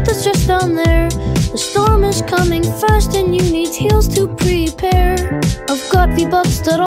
that's just down there. The storm is coming fast and you need heels to prepare. I've got V-Bucks that